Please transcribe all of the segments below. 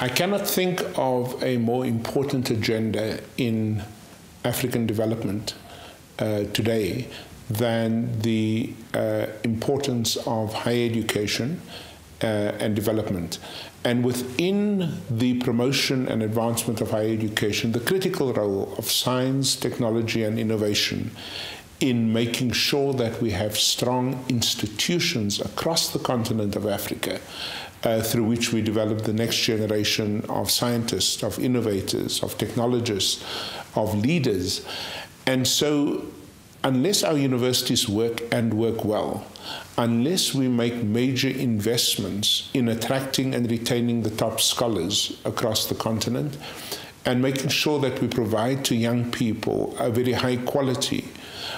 I cannot think of a more important agenda in African development today than the importance of higher education and development. And within the promotion and advancement of higher education, the critical role of science, technology, and innovation in making sure that we have strong institutions across the continent of Africa through which we develop the next generation of scientists, of innovators, of technologists, of leaders. And so unless our universities work and work well, unless we make major investments in attracting and retaining the top scholars across the continent, and making sure that we provide to young people a very high quality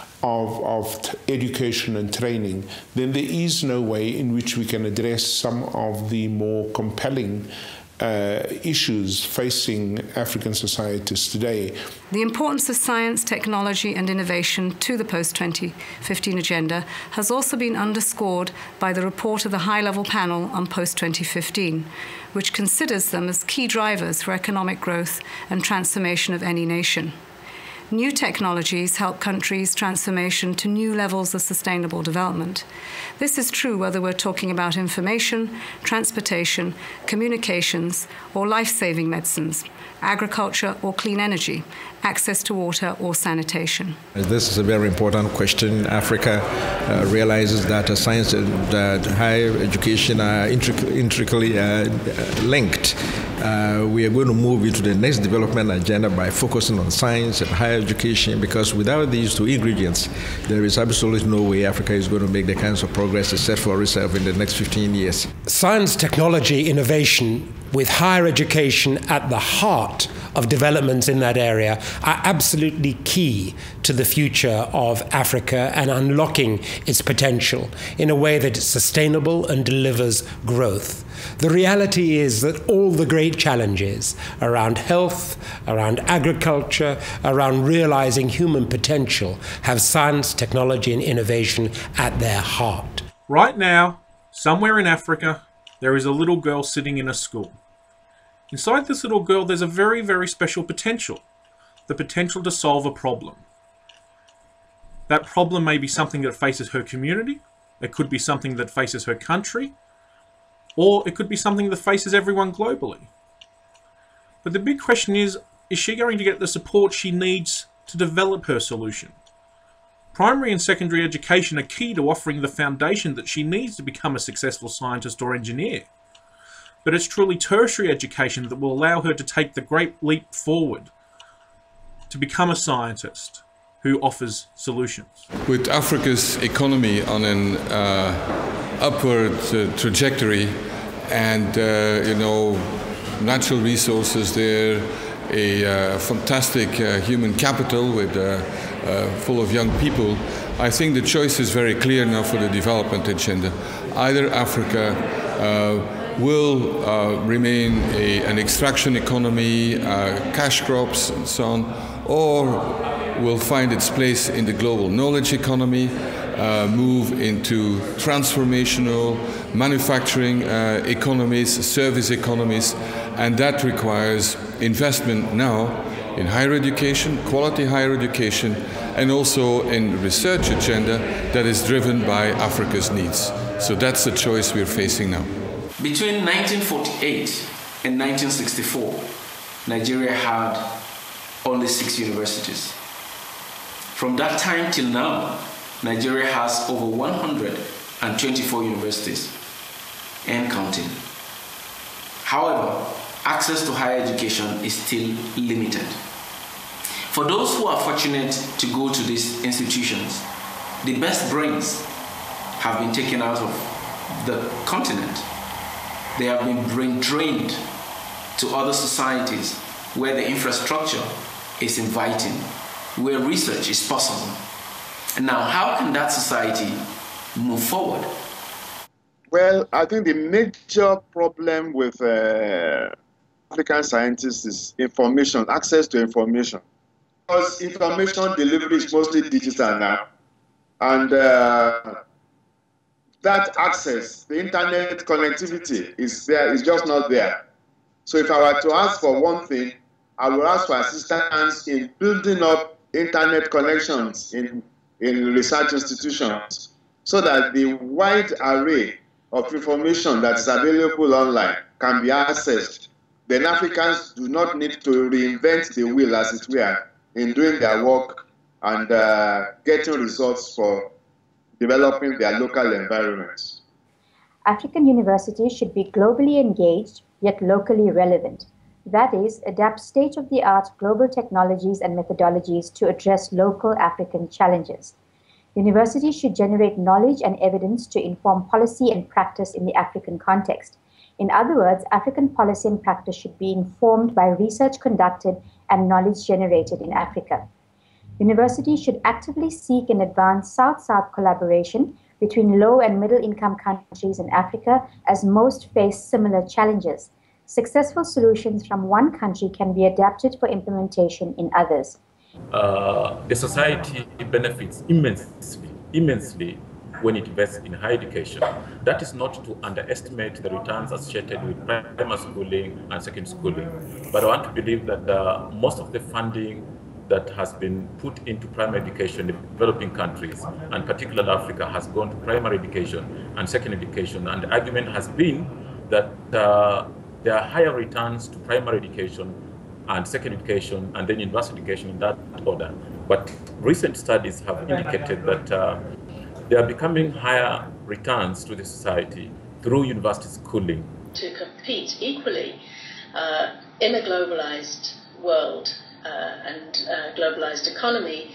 of education and training, then there is no way in which we can address some of the more compelling issues facing African societies today. The importance of science, technology and innovation to the post-2015 agenda has also been underscored by the report of the high-level panel on post-2015, which considers them as key drivers for economic growth and transformation of any nation. New technologies help countries' transformation to new levels of sustainable development. This is true whether we're talking about information, transportation, communications, or life-saving medicines, agriculture or clean energy, access to water or sanitation. This is a very important question. Africa realizes that science and higher education are intricately linked. We are going to move into the next development agenda by focusing on science and higher education, because without these two ingredients, there is absolutely no way Africa is going to make the kinds of progress it's set for itself in the next 15 years. Science, technology, innovation, with higher education at the heart of developments in that area, are absolutely key to the future of Africa and unlocking its potential in a way that is sustainable and delivers growth. The reality is that all the great challenges around health, around agriculture, around realizing human potential have science, technology, and innovation at their heart. Right now, somewhere in Africa, there is a little girl sitting in a school. Inside this little girl, there's a very, very special potential. The potential to solve a problem. That problem may be something that faces her community. It could be something that faces her country. Or it could be something that faces everyone globally. But the big question is she going to get the support she needs to develop her solution? Primary and secondary education are key to offering the foundation that she needs to become a successful scientist or engineer. But it's truly tertiary education that will allow her to take the great leap forward to become a scientist who offers solutions. With Africa's economy on an upward trajectory and, natural resources there, a fantastic human capital with full of young people, I think the choice is very clear now for the development agenda. Either Africa will remain an extraction economy, cash crops and so on, or will find its place in the global knowledge economy, move into transformational manufacturing economies, service economies, and that requires investment now in higher education, quality higher education, and also in research agenda that is driven by Africa's needs. So that's the choice we're facing now. Between 1948 and 1964, Nigeria had only 6 universities. From that time till now, Nigeria has over 124 universities and counting. However, access to higher education is still limited. For those who are fortunate to go to these institutions, the best brains have been taken out of the continent. They have been brain drained to other societies where the infrastructure is inviting, where research is possible. And now, how can that society move forward? Well, I think the major problem with African scientists is information, access to information. Because information delivery is mostly digital now. And that access, the internet connectivity is there, is just not there. So if I were to ask for one thing, I would ask for assistance in building up internet connections in research institutions so that the wide array of information that is available online can be accessed. Then Africans do not need to reinvent the wheel, as it were, in doing their work and getting results for developing their local environments. African universities should be globally engaged, yet locally relevant. That is, adapt state-of-the-art global technologies and methodologies to address local African challenges. Universities should generate knowledge and evidence to inform policy and practice in the African context. In other words, African policy and practice should be informed by research conducted and knowledge generated in Africa. Universities should actively seek and advance South-South collaboration between low and middle-income countries in Africa, as most face similar challenges. Successful solutions from one country can be adapted for implementation in others. The society benefits immensely when it invests in higher education. That is not to underestimate the returns associated with primary schooling and secondary schooling. But I want to believe that most of the funding that has been put into primary education in developing countries, and particularly Africa, has gone to primary education and secondary education. And the argument has been that there are higher returns to primary education and secondary education and then university education in that order. But recent studies have indicated that there are becoming higher returns to the society through university schooling. To compete equally in a globalized world and globalized economy,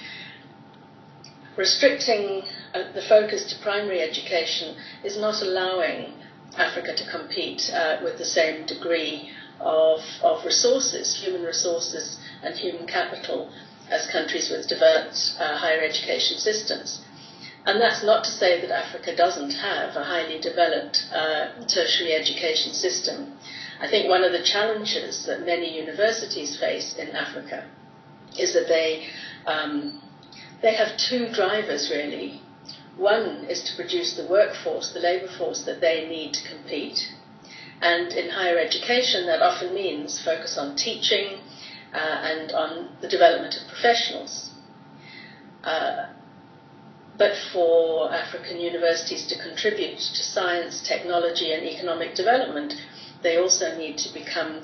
restricting the focus to primary education is not allowing Africa to compete with the same degree of resources, human resources and human capital, as countries with developed higher education systems. And that's not to say that Africa doesn't have a highly developed tertiary education system. I think one of the challenges that many universities face in Africa is that they have two drivers, really. One is to produce the workforce, the labour force that they need to compete. And in higher education, that often means focus on teaching and on the development of professionals. But for African universities to contribute to science, technology and economic development, they also need to become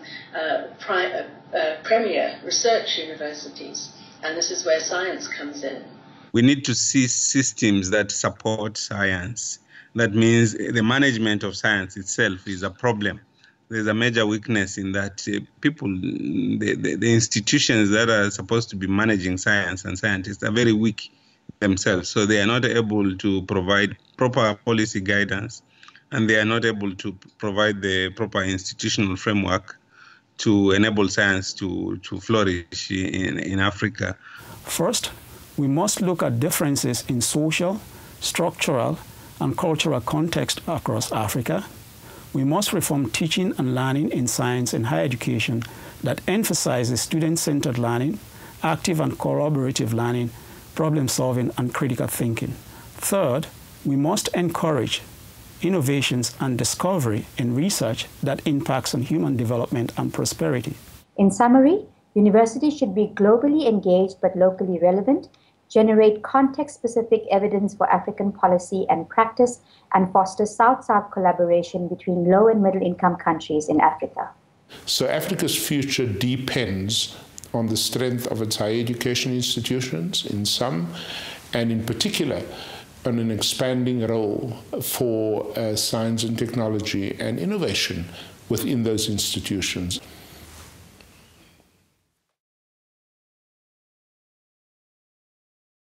premier research universities. And this is where science comes in. We need to see systems that support science. That means the management of science itself is a problem. There's a major weakness in that the institutions that are supposed to be managing science and scientists are very weak themselves. So they are not able to provide proper policy guidance, and they are not able to provide the proper institutional framework to enable science to flourish in Africa. First, we must look at differences in social, structural, and cultural context across Africa. We must reform teaching and learning in science and higher education that emphasizes student-centered learning, active and collaborative learning, problem-solving, and critical thinking. Third, we must encourage innovations and discovery in research that impacts on human development and prosperity. In summary, universities should be globally engaged but locally relevant, generate context-specific evidence for African policy and practice, and foster South-South collaboration between low and middle-income countries in Africa. So Africa's future depends on the strength of its higher education institutions in some, and in particular on an expanding role for science and technology and innovation within those institutions.